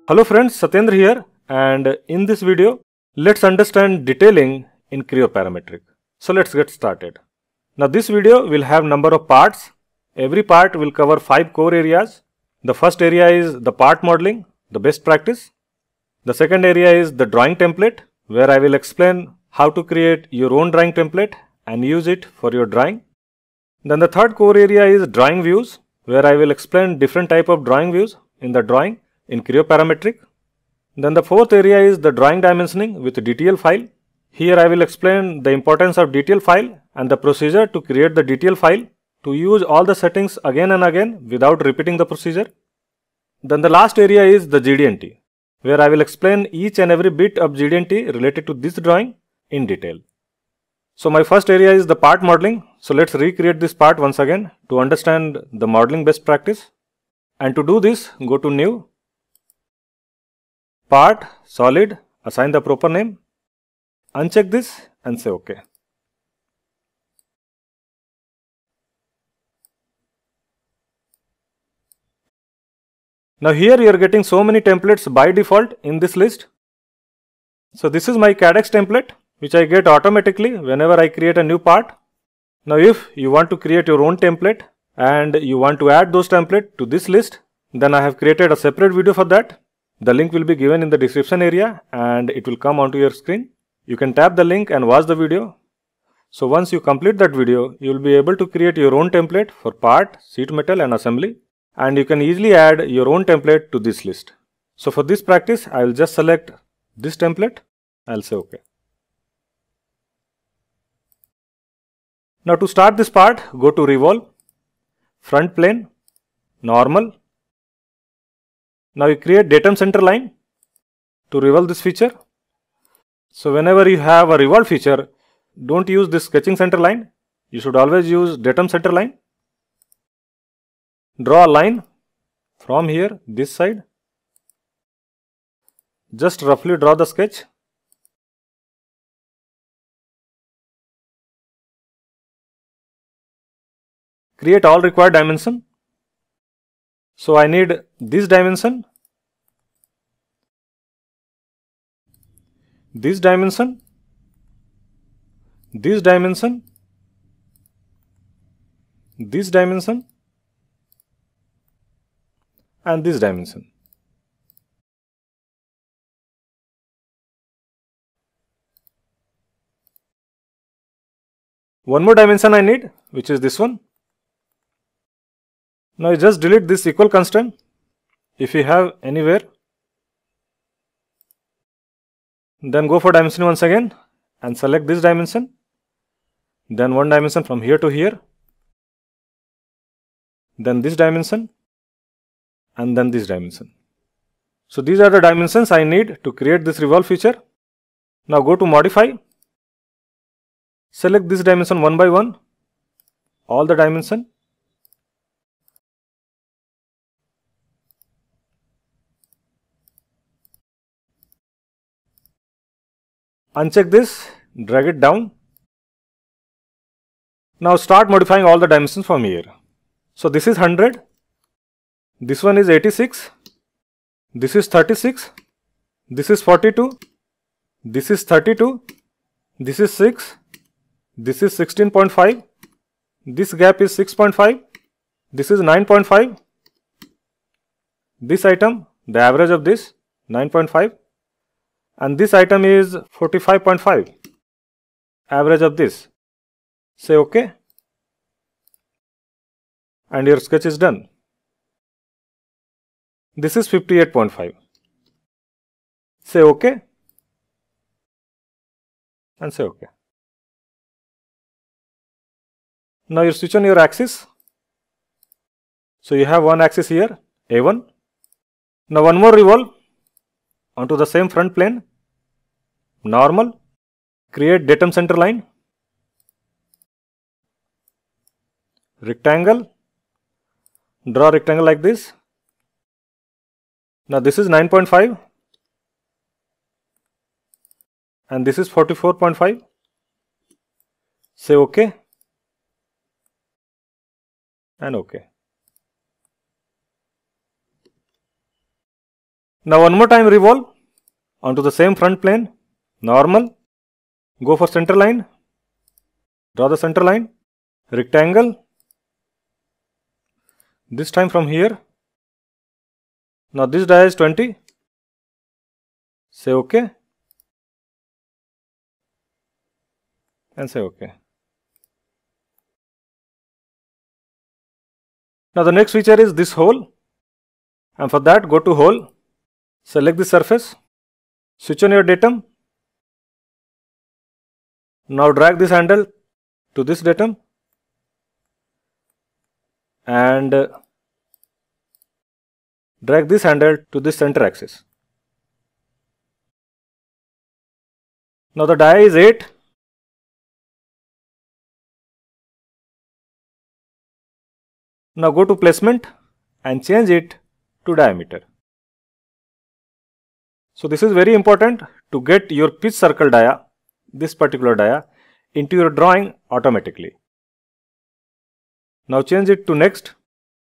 Hello friends, Satyendra here, and in this video, let's understand detailing in cryoparametric. So let's get started. Now this video will have number of parts. Every part will cover 5 core areas. The first area is the part modeling, the best practice. The second area is the drawing template, where I will explain how to create your own drawing template and use it for your drawing. Then the third core area is drawing views, where I will explain different type of drawing views in the drawing in cryoparametric. Then the fourth area is the drawing dimensioning with DTL file. Here I will explain the importance of DTL file and the procedure to create the DTL file to use all the settings again and again without repeating the procedure. Then the last area is the GD&T, where I will explain each and every bit of GD&T related to this drawing in detail. So my first area is the part modeling. So let's recreate this part once again to understand the modeling best practice. And to do this, go to New, Part, Solid, assign the proper name, uncheck this and say OK. Now here you are getting so many templates by default in this list. So this is my CADX template, which I get automatically whenever I create a new part. Now if you want to create your own template and you want to add those templates to this list, then I have created a separate video for that. The link will be given in the description area and it will come onto your screen. You can tap the link and watch the video. So once you complete that video, you will be able to create your own template for part, sheet metal and assembly. And you can easily add your own template to this list. So for this practice, I will just select this template. I will say OK. Now to start this part, go to Revolve, Front Plane, Normal. Now you create datum center line to revolve this feature. So whenever you have a revolve feature, don't use this sketching center line. You should always use datum center line. Draw a line from here, this side. Just roughly draw the sketch. Create all required dimension. So I need this dimension, this dimension, this dimension, this dimension, and this dimension. One more dimension I need, which is this one. Now you just delete this equal constant if you have anywhere. Then go for dimension once again and select this dimension. Then one dimension from here to here. Then this dimension. And then this dimension. So these are the dimensions I need to create this revolve feature. Now go to Modify. Select this dimension one by one. All the dimension. Uncheck this, drag it down. Now start modifying all the dimensions from here. So this is 100, this one is 86, this is 36, this is 42, this is 32, this is 6, this is 16.5, this gap is 6.5, this is 9.5, this item, the average of this 9.5. And this item is 45.5, average of this. Say OK. And your sketch is done. This is 58.5. Say OK. And say OK. Now you switch on your axis. So you have one axis here, A1. Now one more revolve onto the same front plane, normal, create datum center line, rectangle, draw rectangle like this. Now this is 9.5 and this is 44.5. Say OK and OK. Now one more time revolve onto the same front plane, normal, go for center line, draw the center line, rectangle, this time from here. Now this dia is 20, say OK and say OK. Now the next feature is this hole, and for that go to hole, select the surface, switch on your datum. Now drag this handle to this datum and drag this handle to this center axis. Now the dia is 8. Now go to placement and change it to diameter. So this is very important to get your pitch circle dia, this particular dia, into your drawing automatically. Now change it to next.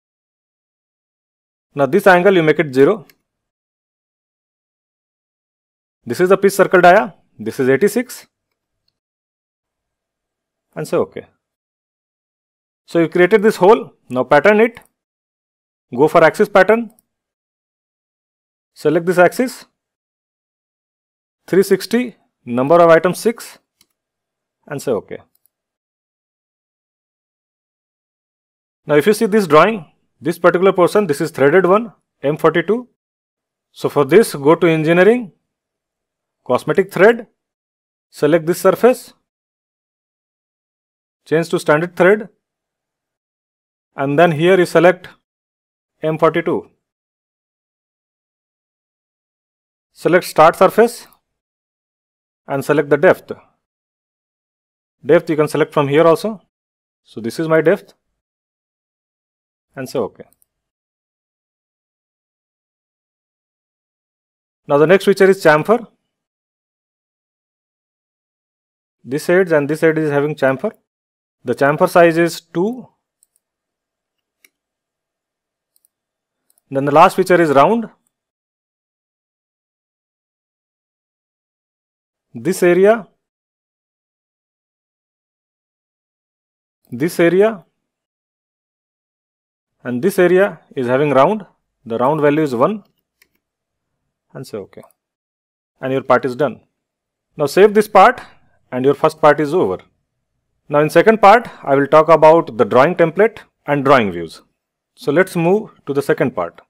Now this angle you make it 0. This is the pitch circle dia, this is 86 and say OK. So you created this hole, now pattern it, go for axis pattern, select this axis, 360, number of items 6 and say OK. Now if you see this drawing, this particular portion, this is threaded one, M42. So for this go to engineering, cosmetic thread, select this surface, change to standard thread, and then here you select M42. Select start surface and select the depth. Depth you can select from here also. So this is my depth and say OK. Now the next feature is chamfer. This edge and this edge is having chamfer. The chamfer size is 2. Then the last feature is round. This area, and this area is having round. The round value is 1 and say OK. And your part is done. Now save this part and your first part is over. Now in second part, I will talk about the drawing template and drawing views. So let's move to the second part.